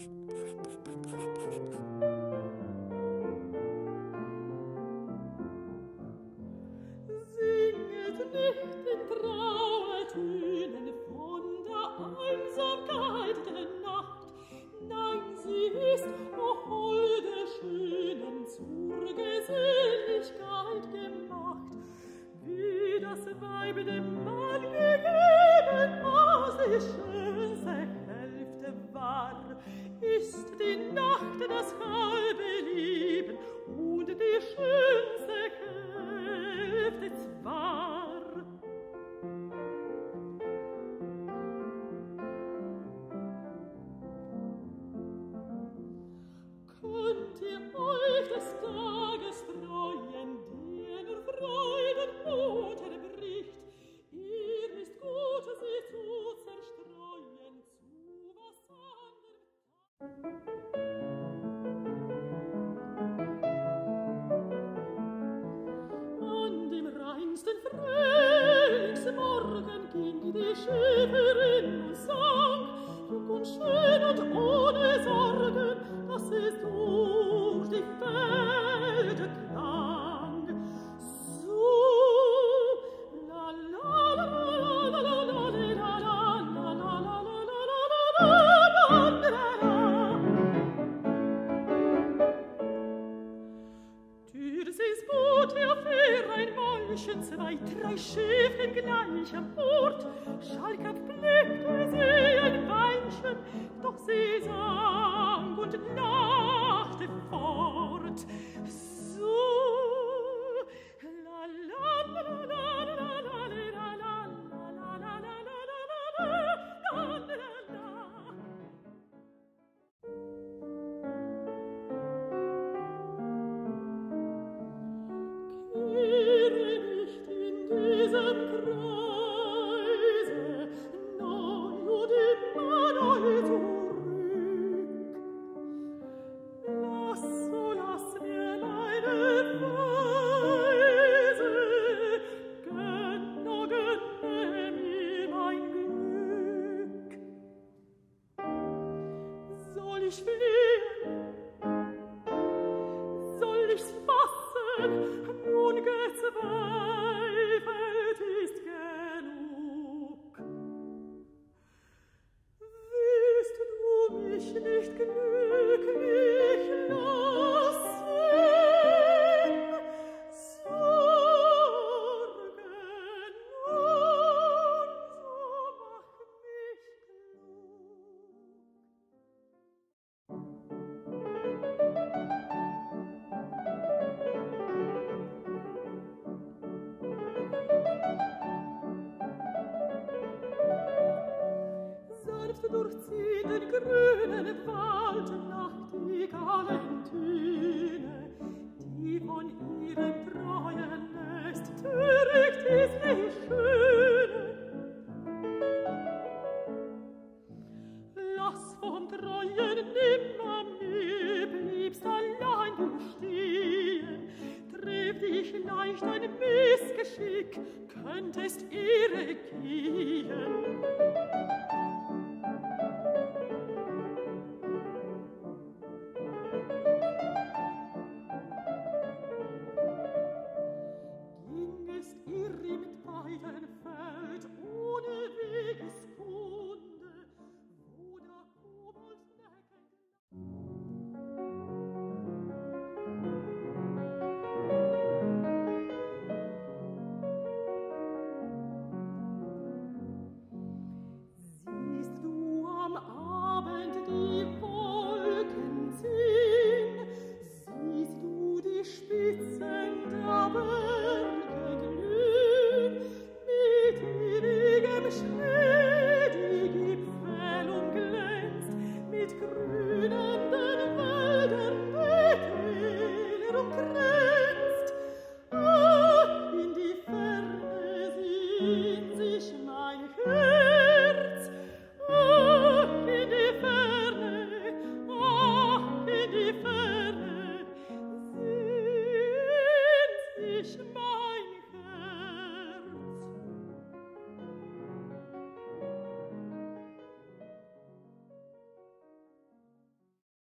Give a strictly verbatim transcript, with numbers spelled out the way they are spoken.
Singet nicht in Trauertönen von der Einsamkeit der Nacht. Nein, sie ist, o holde Schönen, zur Geselligkeit gemacht. Wie das Weib dem Mann gegeben, was die schönste Hälfte war, ist die Nacht das halbe Leben und die schönste Hälfte zwar. Könnt ihr euch des Tages freuen, der nur Freudenmut erbricht? Ihr ist gut, sie zu zerstreuen, zu was anderem. An dem reinsten Frühlingsmorgen ging die Schäferin und sang, jung und schön und ohne Sorgen, dass es durch die Felder klang. So, la la la la la la la la la la la la la la la. Türsis Boot erfuhr ein Mäulchen, zwei, drei Schäfchen gleich am Ort. Schalkhaft blickte sie ein Weilchen, doch sie sang und lachte fort. So, la la la la la la la la la la la la la la la la. Kehre nicht in diesem Kreise, neu und immer neu zurück. Lass, so lass mir meine Weise, gönn, oh gönne mir mein Glück. Soll ich fliehen? Soll ich's fassen? Nun gezweifelt ist genug. Willst du mich nicht glücklich lassen? Sorgen nun, so mach mich sanft durchzieht den grünen Wald Nacht die Galentine, die von ihrem treuen Nest töricht ist die Schöne. Lass vom treuen nimmermehr bliebst allein du stehen, trieb dich leicht ein Missgeschick, könntest irre gehen.